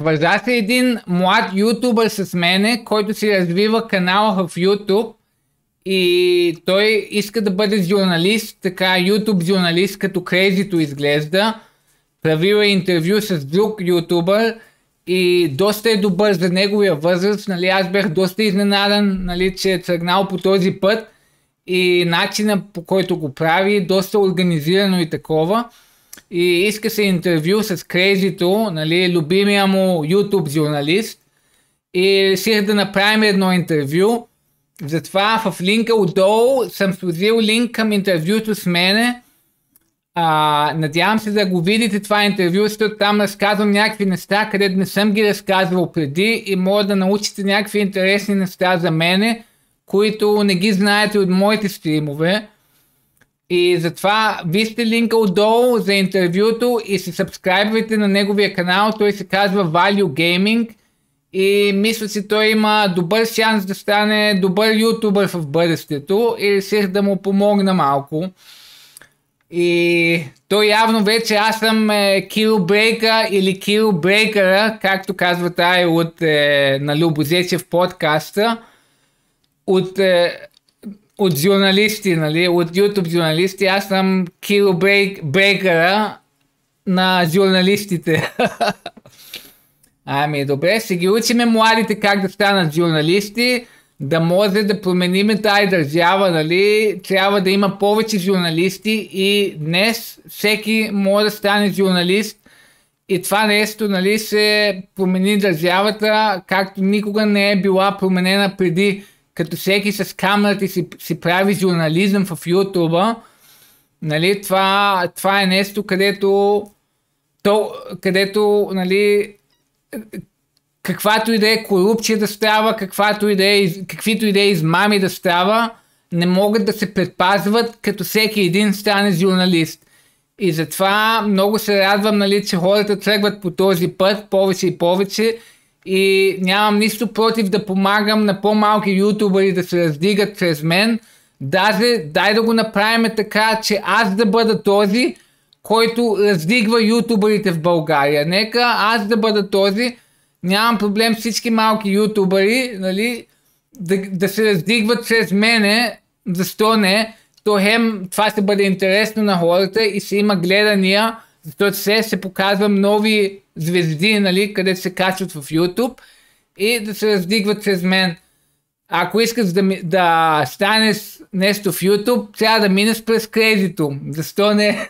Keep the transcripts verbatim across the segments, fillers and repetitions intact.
Свърза се един млад ютубър с мене, който си развива канала в YouTube и той иска да бъде журналист, така YouTube журналист, като Crazy-то изглежда. Правил е интервю с друг ютубър и доста е добър за неговия възраст. Нали, аз бях доста изненадан, нали, че е тръгнал по този път и начина, по който го прави, доста организирано и такова. И иска се интервю с Crazy-то, нали, любимия му YouTube журналист, и реших да направим едно интервю. Затова в линка отдолу съм сложил линк към интервюто с мене. А, надявам се да го видите това интервю, защото там разказвам някакви неща, където не съм ги разказвал преди и може да научите някакви интересни неща за мене, които не ги знаете от моите стримове. И затова вижте линка отдолу за интервюто и се сабскрайбвайте на неговия канал. Той се казва Value Gaming и мисля, че той има добър шанс да стане добър ютубър в бъдещето и реших да му помогна малко. И той явно вече аз съм е, Килобрейка или Килобрейкъра, както казва тая от е, на Любозече в подкаста, от, е, от журналисти, нали, от YouTube журналисти. Аз съм Килобрейкъра на журналистите. Ами добре, ще ги учиме младите как да станат журналисти, да може да променим тази държава, нали, трябва да има повече журналисти и днес всеки може да стане журналист и това нещо, нали, се промени държавата, както никога не е била променена преди, като всеки с камерата си, си прави журнализъм в YouTube, нали, това, това е нещо, където, то, където, нали, каквато и да е корупция да става, каквато и да е, каквито и да е измами да става, не могат да се предпазват, като всеки един стане журналист. И затова много се радвам, нали, че хората тръгват по този път повече и повече и нямам нищо против да помагам на по-малки ютубъри да се раздигат чрез мен. Даже дай да го направим така, че аз да бъда този, който раздигва ютубърите в България. Нека аз да бъда този. Нямам проблем всички малки ютубъри, нали, да, да се раздигват чрез мене. Защо не? То хем това ще бъде интересно на хората и ще има гледания, защото се, се показвам нови звезди, нали, където се качват в YouTube и да се раздигват чрез мен. Ако искаш да, да станеш нещо в YouTube, трябва да минеш през Crazy-то. Защо не?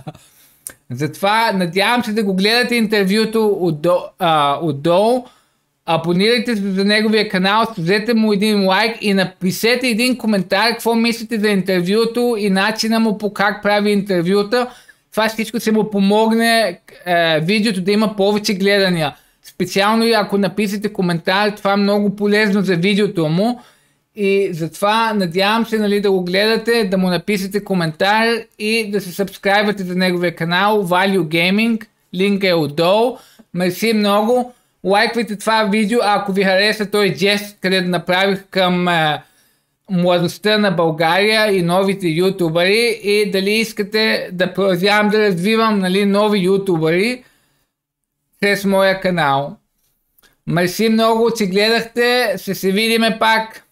Затова надявам се да го гледате интервюто отдолу, а, отдолу. Абонирайте се за неговия канал, сложете му един лайк и напишете един коментар какво мислите за интервюто и начина му по как прави интервюта. Това всичко ще му помогне е, видеото да има повече гледания. Специално и ако напишете коментар, това е много полезно за видеото му. И затова надявам се, нали, да го гледате, да му напишете коментар и да се сабскрайбвате за неговия канал Value Gaming. Линка е отдолу. Мерси много. Лайквайте това видео, ако ви хареса този жест, където направих към е, младостта на България и новите ютубъри и дали искате да продължавам да развивам, нали, нови ютубъри чрез моя канал. Мерси много, че гледахте. Ще се видиме пак.